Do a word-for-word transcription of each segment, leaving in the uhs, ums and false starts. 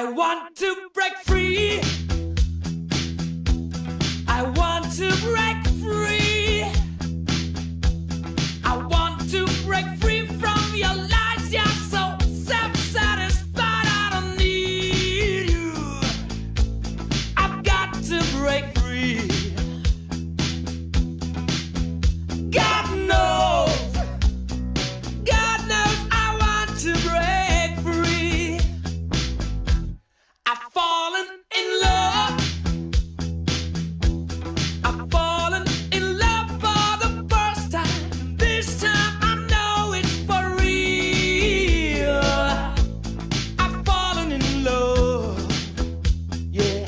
I want to break free. I want to break free. I want to break free from your lies. You're so self-satisfied. I don't need you. I've got to break free. God knows, God knows I want to break free. I've fallen in love. I've fallen in love for the first time. This time I know it's for real. I've fallen in love, yeah.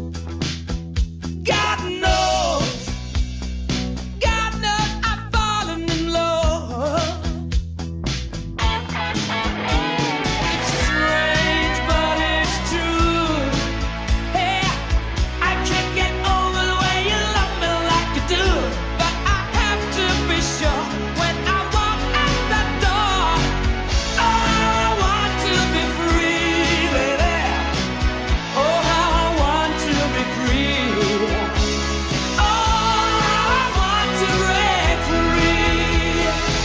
God knows, God knows I've fallen in love. It's strange, but it's true. Hey, I can't get over the way you love me like you do. But I have to be sure when I walk out the door. Oh, I want to be free, baby. Oh, how I want to be free. Oh, I want to break free.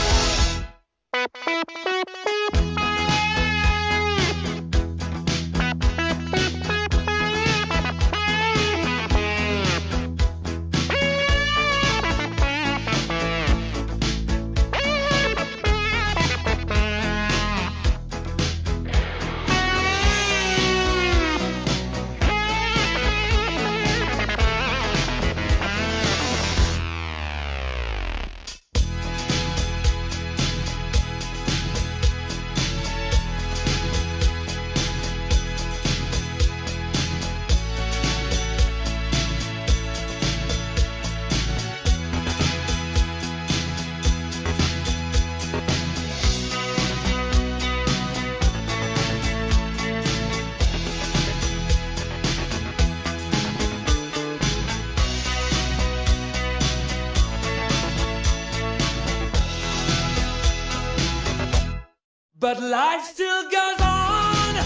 But life still goes on.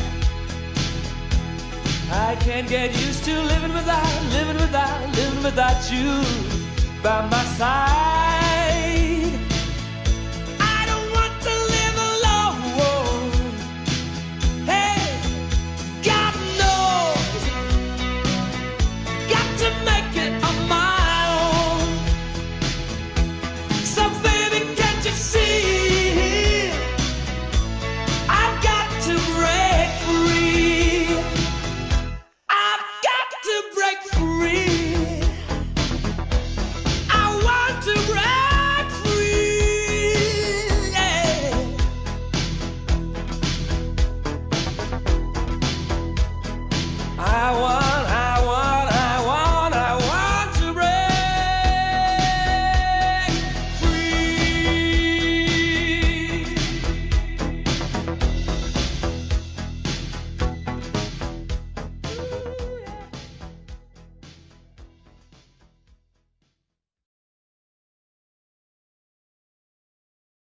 I can't get used to living without, living without, living without you by my side.